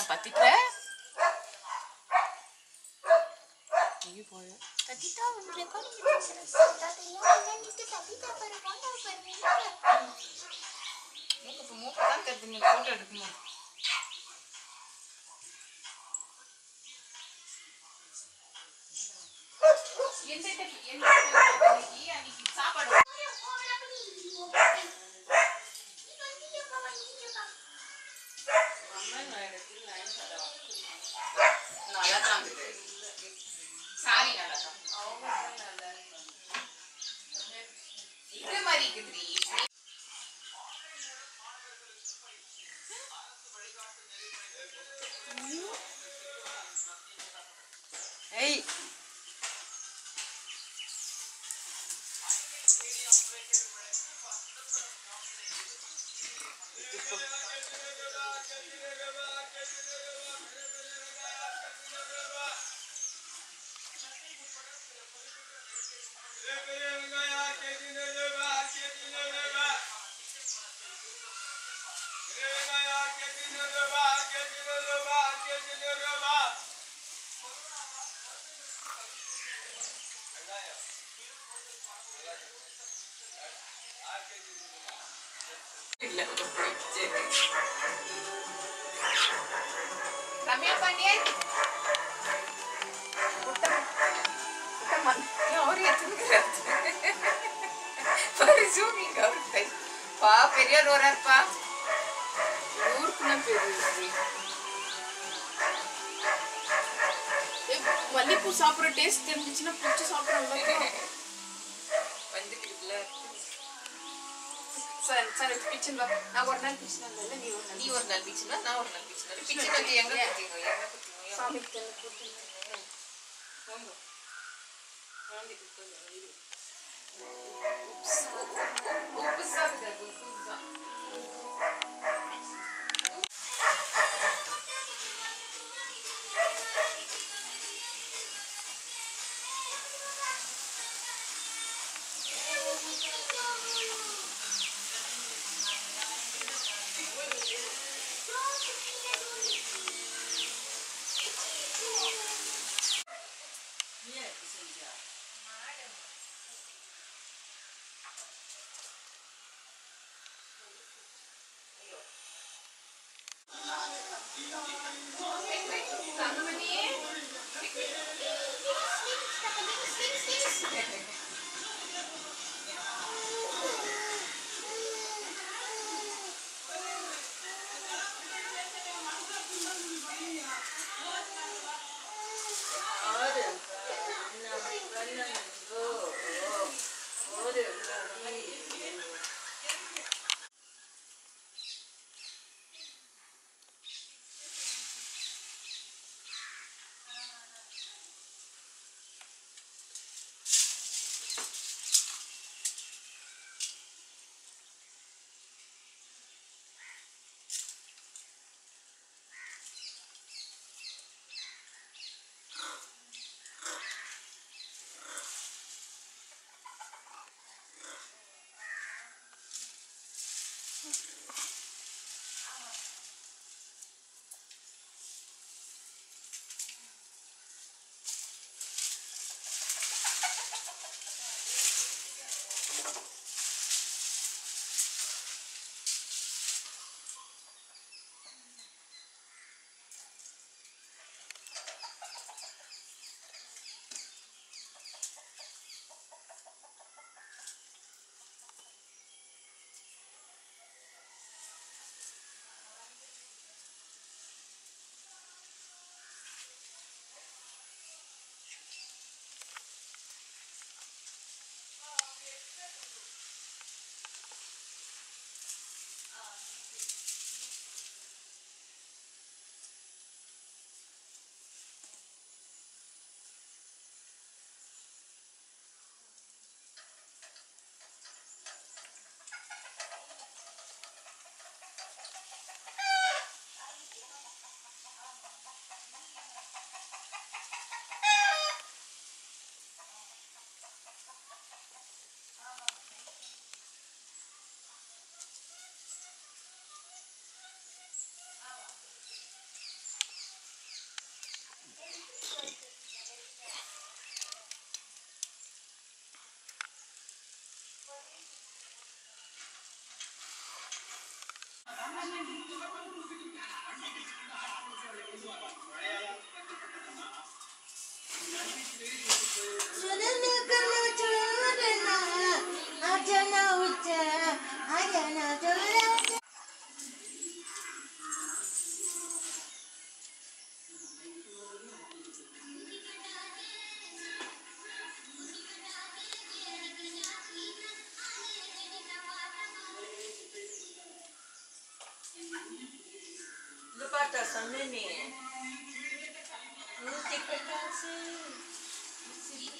பத்திட்ட நீ போய் தட்டிட்டா ரெக்கார்டிங் தட்டிட்டா பாரு போட்டோ பாரு மூக்கு தான் தெரியுது நீ போட்டோ எடுக்கணும் அன்னைக்கு சாப்பாடு நல்லா தான் சாரி நல்லா தான் இது மாதிரி இருக்குது ஏய் ரம்யா பாண்டியன் பெரியார் வராருப்பா ஊருக்குன்னா பெரிய மல்லிப்பூ சாப்பிட்ற டேஸ்ட் தெரிஞ்சிச்சுன்னா பிடிச்சி சாப்பிட்றாங்க வந்துட்டு சார் சார் கிச்சன் நான் ஒரு நாள் கிச்சன் இல்லை நீ ஒரு நாள் கிச்சனா நான் ஒரு நாள் கிச்சன் கிச்சன் வந்து எங்கே குத்திங்க சாமி உப்பு சாப்பிட்டு உப்பு தான் சொன்னேனே. மியூசிக் காசு.